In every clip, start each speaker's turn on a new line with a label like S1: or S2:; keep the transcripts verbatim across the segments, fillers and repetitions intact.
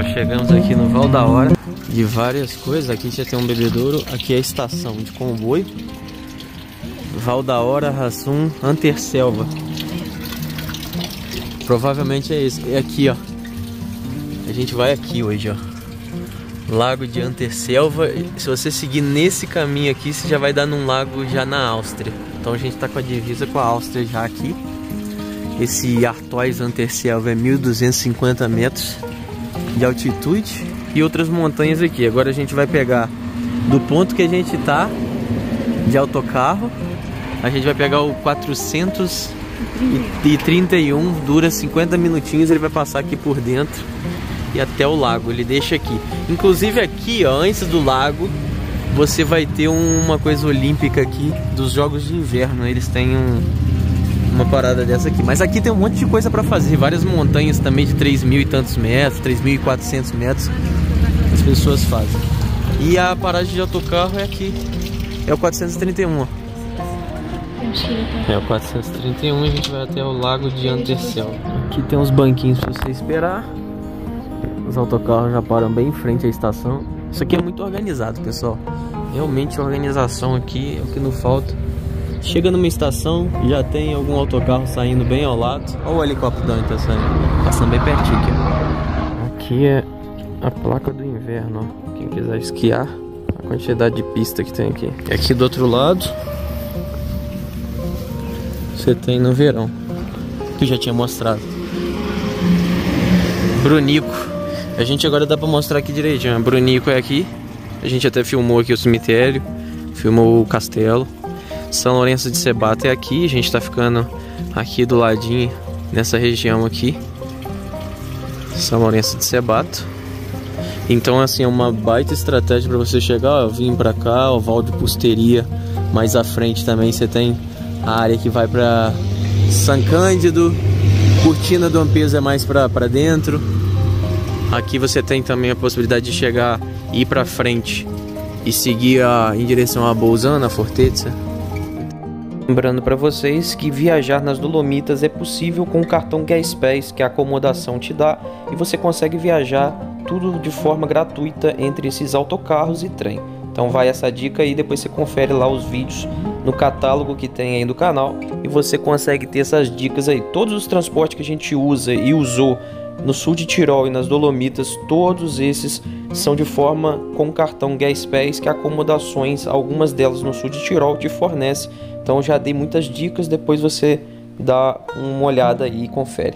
S1: pessoal, chegamos aqui no Val da Hora. De várias coisas, aqui já tem um bebedouro. Aqui é a estação de comboio. Val da Hora, Rassum, Anterselva. Provavelmente é esse. É aqui, ó. A gente vai aqui hoje, ó. Lago de Anterselva. Se você seguir nesse caminho aqui, você já vai dar num lago já na Áustria. Então a gente tá com a divisa com a Áustria já aqui. Esse Artois Anterselva é mil duzentos e cinquenta metros de altitude e outras montanhas aqui. Agora a gente vai pegar do ponto que a gente tá de autocarro. A gente vai pegar o quatrocentos e trinta e um, dura cinquenta minutinhos. Ele vai passar aqui por dentro e até o lago, ele deixa aqui. Inclusive aqui, ó, antes do lago, você vai ter uma coisa olímpica aqui dos Jogos de Inverno. Eles têm um, uma parada dessa aqui. Mas aqui tem um monte de coisa pra fazer. Várias montanhas também de três mil e tantos metros, três mil e quatrocentos metros. As pessoas fazem. E a paragem de autocarro é aqui. É o quatrocentos e trinta e um, ó. É o quatrocentos e trinta e um e a gente vai até o Lago de Anterselva. Aqui tem uns banquinhos pra você esperar. Os autocarros já param bem em frente à estação. Isso aqui é muito organizado, pessoal. Realmente a organização aqui é o que não falta. Chega numa estação, já tem algum autocarro saindo bem ao lado. Olha o helicóptero então saindo, passando bem pertinho aqui, ó. Aqui é a placa do inverno, ó. Quem quiser esquiar, a quantidade de pista que tem aqui. E aqui do outro lado você tem no verão, que eu já tinha mostrado. Brunico. A gente agora dá pra mostrar aqui direitinho. Brunico é aqui. A gente até filmou aqui o cemitério, filmou o castelo. São Lourenço de Sebato é aqui. A gente tá ficando aqui do ladinho, nessa região aqui. São Lourenço de Sebato. Então assim, é uma baita estratégia para você chegar. Ó, eu vim pra cá, o Val de Pusteria. Mais à frente também você tem a área que vai pra São Cândido. Cortina do Ampezzo é mais pra, pra dentro. Aqui você tem também a possibilidade de chegar, ir pra frente e seguir a, em direção a Bolzano, a Fortezza. Lembrando para vocês que viajar nas Dolomitas é possível com o cartão Gaspass, que a acomodação te dá, e você consegue viajar tudo de forma gratuita entre esses autocarros e trem. Então vai essa dica aí, depois você confere lá os vídeos no catálogo que tem aí do canal e você consegue ter essas dicas aí. Todos os transportes que a gente usa e usou no sul de Tirol e nas Dolomitas, todos esses são de forma com cartão Gaspass, que acomodações, algumas delas no sul de Tirol, te fornece. Então já dei muitas dicas, depois você dá uma olhada aí e confere.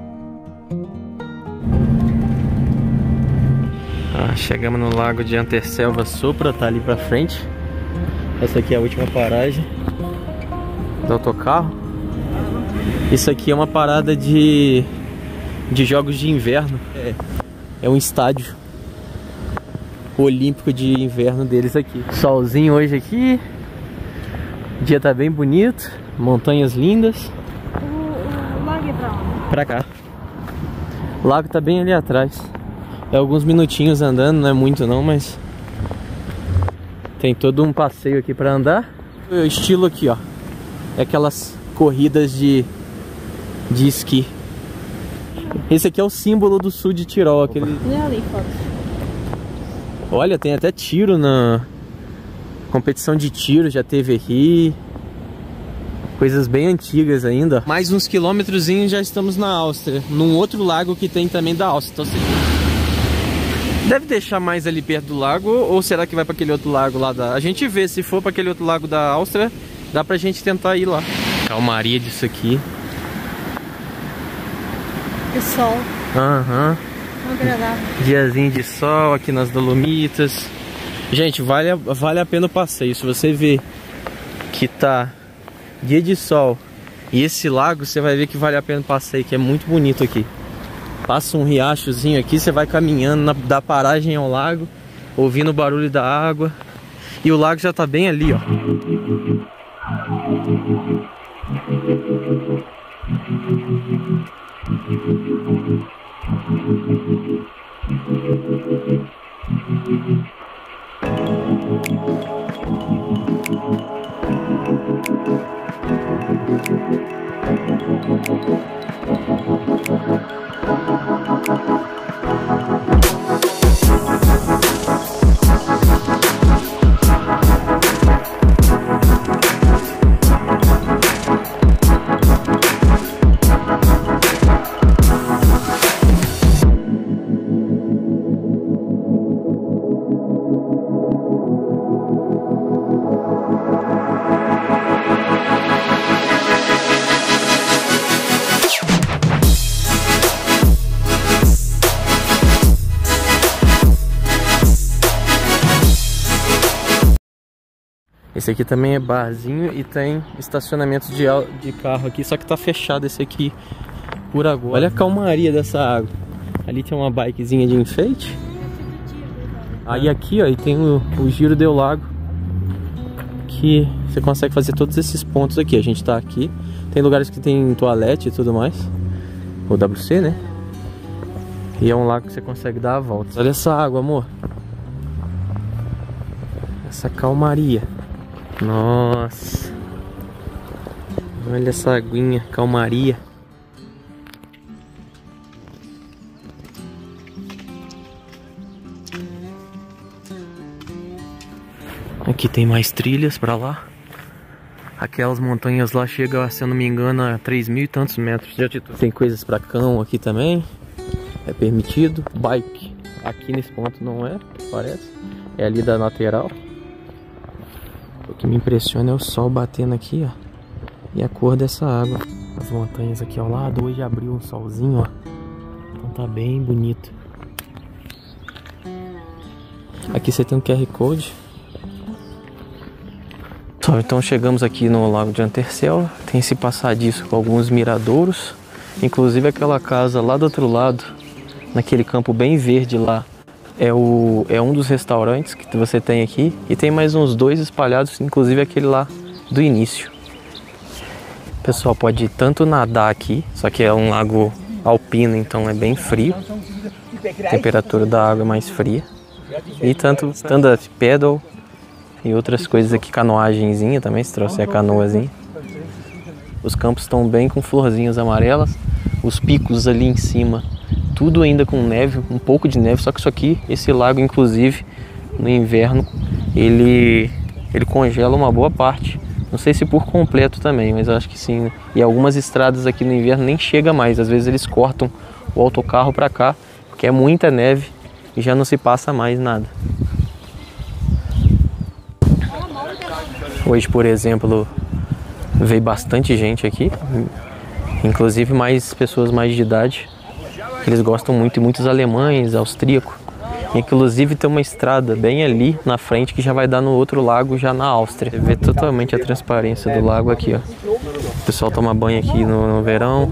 S1: Ah, chegamos no Lago de Anterselva. Sopra tá ali pra frente. Essa aqui é a última paragem do autocarro. Isso aqui é uma parada de de jogos de inverno. É, é um estádio olímpico de inverno deles aqui. Solzinho hoje aqui. O dia tá bem bonito. Montanhas lindas.
S2: O, o lago é pra onde?
S1: Pra cá. O lago tá bem ali atrás. É alguns minutinhos andando, não é muito não, mas tem todo um passeio aqui pra andar. O estilo aqui, ó, é aquelas corridas de de esqui. Esse aqui é o símbolo do sul de Tirol, aquele...
S2: Olha ali, foto.
S1: Olha, tem até tiro na competição de tiro, já teve aqui. Coisas bem antigas ainda. Mais uns quilômetros e já estamos na Áustria, num outro lago que tem também da Áustria. Então, você deve deixar mais ali perto do lago, ou será que vai para aquele outro lago lá da... A gente vê, se for para aquele outro lago da Áustria, dá pra gente tentar ir lá. Calmaria disso aqui.
S2: O sol.
S1: Aham.
S2: Uhum. Agradável.
S1: Diazinho de sol aqui nas Dolomitas. Gente, vale a, vale a pena o passeio. Se você ver que tá dia de sol e esse lago, você vai ver que vale a pena o passeio, que é muito bonito aqui. Passa um riachozinho aqui, você vai caminhando na, da paragem ao lago, ouvindo o barulho da água. E o lago já tá bem ali, ó. Esse aqui também é barzinho e tem estacionamento de, de carro aqui, só que tá fechado esse aqui por agora. Olha a calmaria dessa água. Ali tem uma bikezinha de enfeite. Aí aqui, ó, e tem o, o Giro del Lago, que você consegue fazer todos esses pontos aqui. A gente tá aqui. Tem lugares que tem toalete e tudo mais. O W C, né? E é um lago que você consegue dar a volta. Olha essa água, amor. Essa calmaria. Nossa. Olha essa aguinha, calmaria. Aqui tem mais trilhas pra lá. Aquelas montanhas lá chegam, se eu não me engano, a três mil e tantos metros de altitude. Tem coisas pra cão aqui também. É permitido. Bike. Aqui nesse ponto não é, parece. É ali da lateral. O que me impressiona é o sol batendo aqui, ó. E a cor dessa água. As montanhas aqui ao lado. Hoje abriu um solzinho, ó. Então tá bem bonito. Aqui você tem um Q R Code. Então chegamos aqui no Lago de Antercel. Tem esse passadiço com alguns miradouros. Inclusive aquela casa lá do outro lado, naquele campo bem verde lá, é, o, é um dos restaurantes que você tem aqui. E tem mais uns dois espalhados, inclusive aquele lá do início. O pessoal pode tanto nadar aqui, só que é um lago alpino, então é bem frio. A temperatura da água é mais fria. E tanto stand-up paddle e outras coisas aqui, canoagenzinha também, se trouxer a canoazinha. Os campos estão bem com florzinhas amarelas. Os picos ali em cima, tudo ainda com neve, um pouco de neve. Só que isso aqui, esse lago inclusive, no inverno, ele, ele congela uma boa parte. Não sei se por completo também, mas eu acho que sim. E algumas estradas aqui no inverno nem chega mais. Às vezes eles cortam o autocarro para cá, porque é muita neve e já não se passa mais nada. Hoje, por exemplo, veio bastante gente aqui, inclusive mais pessoas mais de idade. Eles gostam muito, e muitos alemães, austríacos. Inclusive tem uma estrada bem ali na frente que já vai dar no outro lago, já na Áustria. Você vê totalmente a transparência do lago aqui, ó. O pessoal toma banho aqui no, no verão.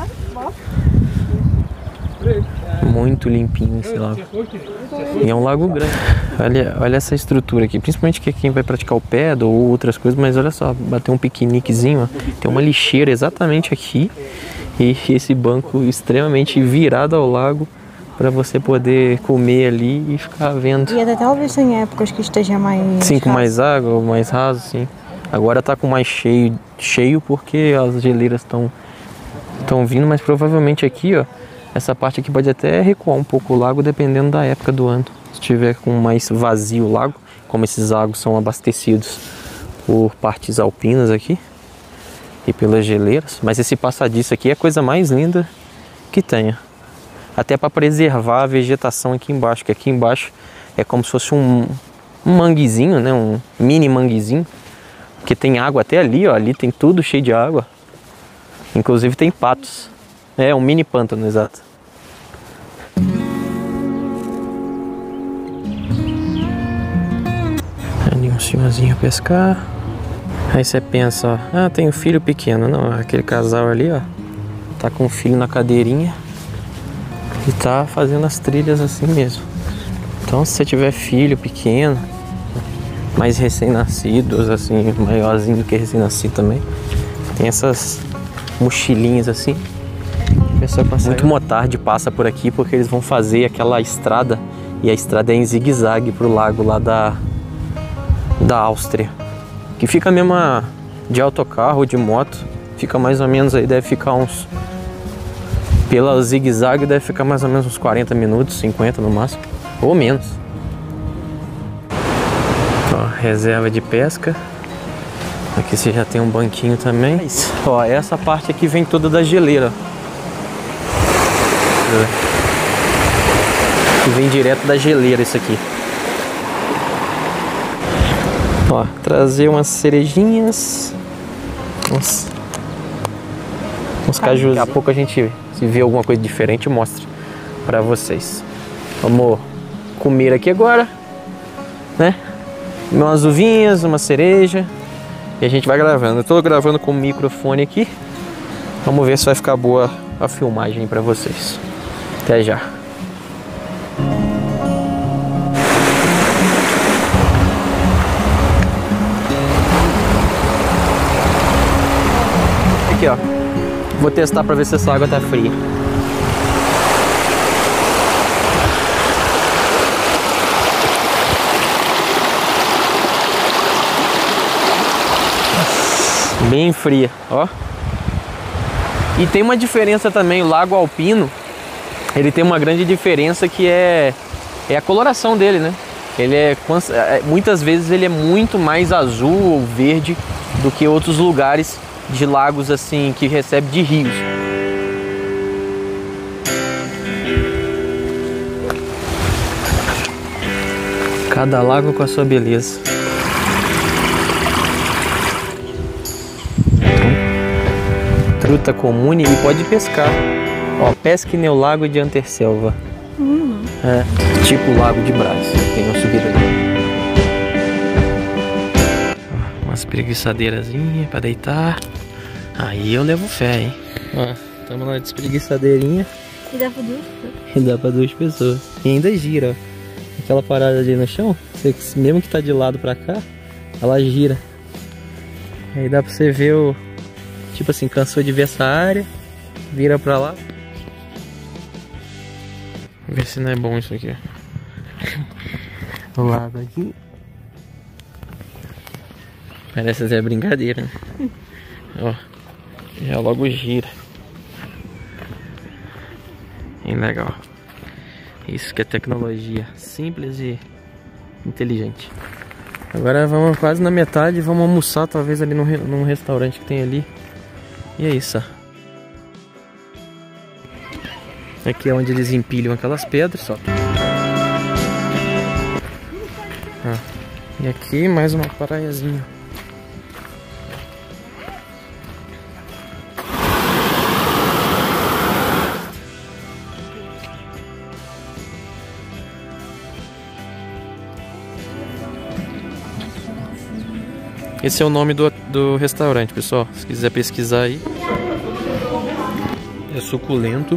S1: Muito limpinho esse lago. E é um lago grande. Olha, olha essa estrutura aqui, principalmente que quem vai praticar o paddle ou outras coisas, mas olha só, bater um piqueniquezinho, ó. Tem uma lixeira exatamente aqui e esse banco extremamente virado ao lago para você poder comer ali e ficar vendo.
S2: E até talvez em épocas que esteja mais...
S1: Sim, com mais água, mais raso, sim. Agora tá com mais cheio, cheio porque as geleiras estão estão vindo, mas provavelmente aqui, ó, essa parte aqui pode até recuar um pouco o lago dependendo da época do ano. Se tiver com mais vazio o lago, como esses lagos são abastecidos por partes alpinas aqui e pelas geleiras. Mas esse passadiço aqui é a coisa mais linda que tenha. Até para preservar a vegetação aqui embaixo, que aqui embaixo é como se fosse um, um manguezinho, né? Um mini manguezinho, porque tem água até ali, ó, ali tem tudo cheio de água. Inclusive tem patos. É um mini pântano, exato. Ali um senhorzinho a pescar. Aí você pensa, ó, ah, tem um filho pequeno. Não, aquele casal ali, ó, tá com o filho na cadeirinha e tá fazendo as trilhas assim mesmo. Então se você tiver filho pequeno, mais recém-nascidos, assim, maiorzinho do que recém-nascido também, tem essas mochilinhas assim. Muito motard passa por aqui porque eles vão fazer aquela estrada, e a estrada é em zigue-zague pro lago lá da, da Áustria, que fica mesmo a, de autocarro ou de moto, fica mais ou menos aí, deve ficar uns, pela zigue-zague deve ficar mais ou menos uns quarenta minutos, cinquenta no máximo, ou menos. Ó, reserva de pesca. Aqui você já tem um banquinho também. Ó, essa parte aqui vem toda da geleira. Que vem direto da geleira isso aqui. Ó, trazer umas cerejinhas, uns, uns cajus. Daqui a pouco a gente, se vê alguma coisa diferente, mostra pra vocês. Vamos comer aqui agora, né? umas uvinhas, uma cereja. E a gente vai gravando. Eu tô gravando com o microfone aqui. Vamos ver se vai ficar boa a filmagem pra vocês. Até já. Aqui, ó. Vou testar pra ver se essa água tá fria. Bem fria, ó. E tem uma diferença também, o Lago Alpino, ele tem uma grande diferença que é, é a coloração dele, né? Ele é, muitas vezes ele é muito mais azul ou verde do que outros lugares de lagos assim que recebe de rios. Cada lago com a sua beleza. Truta comune e pode pescar. Ó, pesque no lago de Anterselva. Uhum. É, tipo o lago de Brás. Tem uma subida ali. Umas preguiçadeirazinhas pra deitar. Aí eu levo fé, hein? Ó, estamos na espreguiçadeirinha.
S2: E dá pra duas pessoas.
S1: E dá pra duas pessoas. E ainda gira, ó. Aquela parada ali no chão, você, mesmo que tá de lado pra cá, ela gira. Aí dá pra você ver o... Tipo assim, cansou de ver essa área, vira pra lá. Vamos ver se não é bom isso aqui. O lado aqui. Parece até brincadeira, né? Ó, já logo gira. Bem legal. Isso que é tecnologia simples e inteligente. Agora vamos quase na metade, vamos almoçar talvez ali num, num restaurante que tem ali. E é isso. Aqui é onde eles empilham aquelas pedras, ó. Ah, e aqui mais uma praiazinha. Esse é o nome do, do restaurante, pessoal. Se quiser pesquisar aí. É suculento.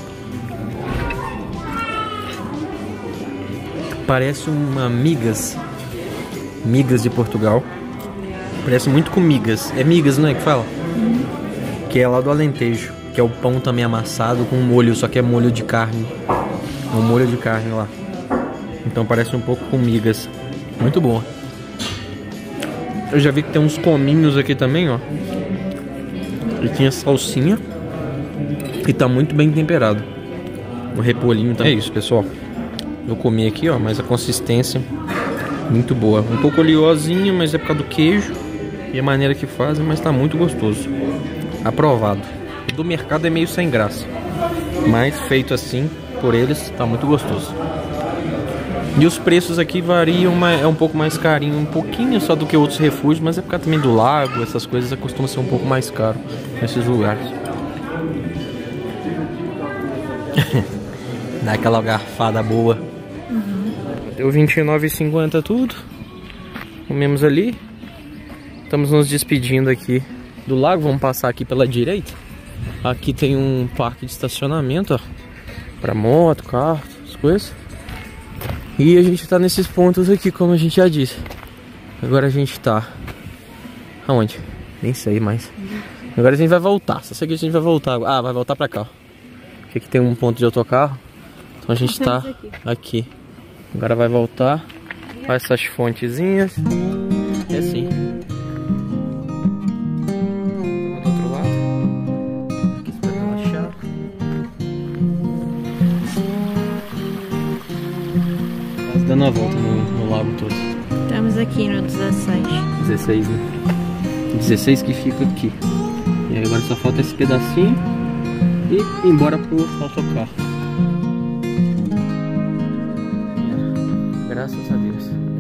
S1: Parece uma migas. Migas de Portugal. Parece muito com migas. É migas, não é que fala? Uhum. Que é lá do Alentejo. Que é o pão também amassado com molho, só que é molho de carne. É um molho de carne lá. Então parece um pouco com migas. Muito boa. Eu já vi que tem uns cominhos aqui também, ó. E tinha salsinha. E tá muito bem temperado. O repolhinho também. É isso, pessoal. Eu comi aqui, ó, mas a consistência muito boa. Um pouco oleosinha, mas é por causa do queijo e a maneira que fazem, mas tá muito gostoso. Aprovado. O do mercado é meio sem graça, mas feito assim por eles tá muito gostoso. E os preços aqui variam, é um pouco mais carinho, um pouquinho só do que outros refúgios, mas é por causa também do lago, essas coisas costumam ser um pouco mais caro nesses lugares. Dá aquela garfada boa. Uhum. Deu vinte e nove reais e cinquenta centavos tudo. Comemos ali. Estamos nos despedindo aqui do lago, vamos passar aqui pela direita. Aqui tem um parque de estacionamento, ó, para moto, carro, as coisas. E a gente tá nesses pontos aqui, como a gente já disse. Agora a gente tá... Aonde? Nem sei mais. Agora a gente vai voltar. Só sei que a gente vai voltar. Ah, vai voltar pra cá. Aqui, aqui tem um ponto de autocarro. Então a gente tá aqui. Agora vai voltar. Olha essas fontezinhas. É assim. Vamos do outro lado. Aqui você vai relaxar. Dando a volta no, no lago todo.
S2: Estamos aqui no dezesseis.
S1: dezesseis, né? dezesseis que fica aqui. E aí agora só falta esse pedacinho e ir embora pro autocarro. Graças a Deus.